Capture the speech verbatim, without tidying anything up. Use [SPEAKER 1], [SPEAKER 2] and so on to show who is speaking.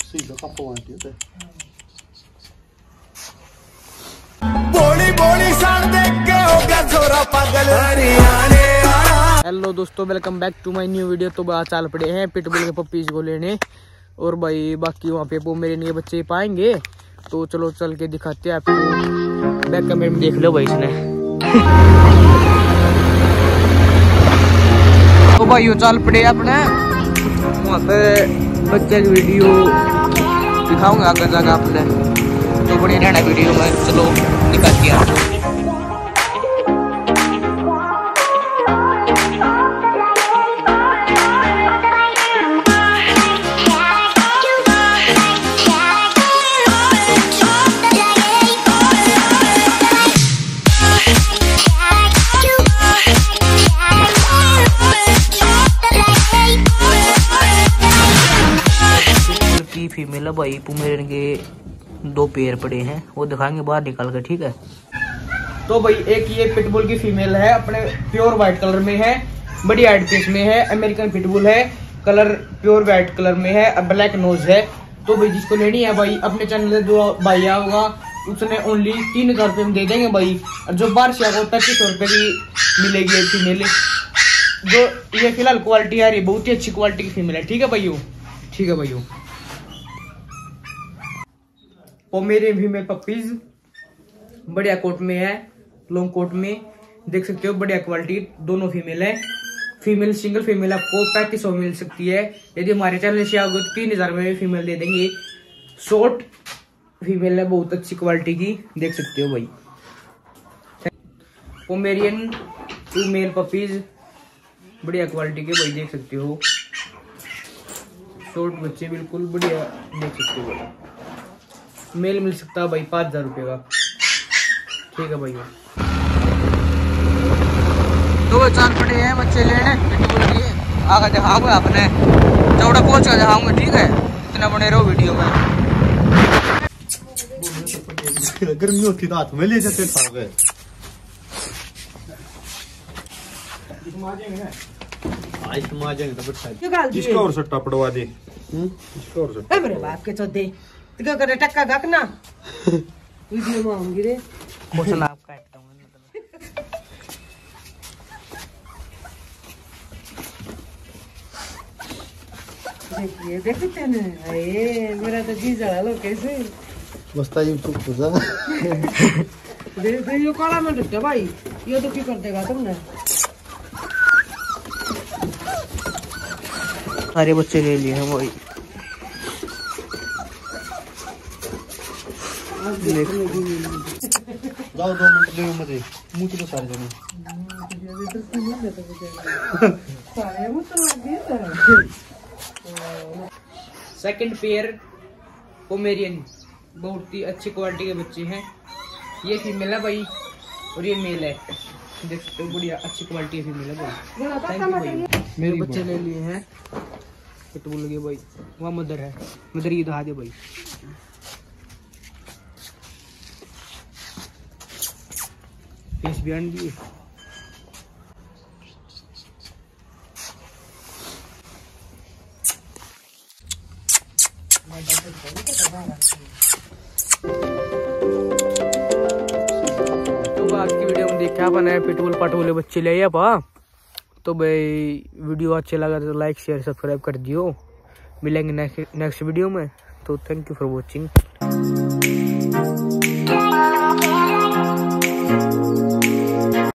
[SPEAKER 1] सीधा कपो आती है
[SPEAKER 2] बोली बोली साल देख के हो गया छोरा पागल हरियाणे।
[SPEAKER 3] हेलो दोस्तों, welcome back to my new video. तो बाहर चाल पड़े हैं पिटबुल के पपीज को लेने, और भाई बाकी वहाँ पे वो मेरे लिए बच्चे पाएंगे, तो चलो चल के दिखाते हैं आपको। बैक कैमरे में देख लो भाई इसने। तो भाई वो चाल पड़े अपने वहाँ पे बच्चे की वीडियो दिखाऊंगा आगे जाकर आपने, तो बड़ी रहना वीडियो में। चलो दिखाते हैं आपको। फीमेल है भाई, पुमेरियन के दो पैर पड़े हैं, वो दिखाएंगे बाहर निकाल कर, ठीक है। तो भाई एक ये पिटबुल की फीमेल है, अपने प्योर व्हाइट कलर में है, बड़ी हाइट पीस में है, अमेरिकन पिटबुल है, कलर प्योर व्हाइट कलर में है, ब्लैक नोज है। तो भाई जिसको लेनी है भाई अपने चैनल से जो भाई होगा उसने ओनली तीन हजार रुपये में दे देंगे भाई, और जो बाहर से आएगा पच्चीस सौ रुपये की मिलेगी एक फीमेल। जो ये फिलहाल क्वालिटी आ रही है, बहुत ही अच्छी क्वालिटी की फीमेल है, ठीक है भाई, ठीक है भाई। पोमेरियन फीमेल पपीज बढ़िया कोट में है, लॉन्ग कोट में देख सकते हो, बढ़िया क्वालिटी दोनों फीमेल है। फीमेल सिंगल फीमेल आपको पैंतीस सौ मिल सकती है, यदि हमारे चैनल से आओगे तो तीन हजार में फीमेल दे देंगे। शॉर्ट फीमेल है, बहुत अच्छी क्वालिटी की, देख सकते हो भाई। पोमेरियन फीमेल पपीज बढ़िया क्वालिटी के भाई, देख सकते हो। शॉर्ट बच्चे बिल्कुल बढ़िया, देख सकते हो भाई। मेल मिल सकता है भाई पाँच हजार रुपये का, ठीक है भाई। तो चाल पड़े हैं बच्चे लेने पिटबुल की, आगे दिखाऊंगा अपने चौड़ा पहुंच कर दिखाऊंगा, ठीक है। इतना बने रहो वीडियो में।
[SPEAKER 1] गर्मी होती तो हाथ में ले जाते खाओगे।
[SPEAKER 4] इसका और सट्टा पड़वा दे, इसका और सट्टा
[SPEAKER 5] मेरे बाप के चौथे क्या करे टक्का गकना वीडियो में आऊंगी रे
[SPEAKER 3] मोशन आप काटता हूं
[SPEAKER 5] देखिए देखते हैं ना, अरे मेरा तो जी जला लो कैसे
[SPEAKER 1] बस्ता यूट्यूब पे जा
[SPEAKER 5] दे दे यो काला में डटता भाई, ये तो की कर देगा तुमने।
[SPEAKER 3] सारे बच्चे ले लिए हैं भाई,
[SPEAKER 1] जाओ दो मिनट ले मुझे मुंह तो सारे जने
[SPEAKER 3] सेकंड पेयर पोमेरियन बहुत ही अच्छी क्वालिटी के बच्चे हैं। ये फीमेल है भाई और ये मेल है, देख सकते हो, बढ़िया अच्छी क्वालिटी की फीमेल है भाई। थैंक यू भाई। मेरे बच्चे ले लिए हैं पिटबुल के भाई, वहाँ मदर है, मदर ये दिखा दे भाई। फेस बैंड भी तो आज की वीडियो में देखा अपन पिटबुल पटबुल बच्चे ले आप। तो भाई वीडियो अच्छे लगा तो लाइक शेयर सब्सक्राइब कर दियो। मिलेंगे नेक्स्ट नेक्स्ट वीडियो में, तो थैंक यू फॉर वॉचिंग।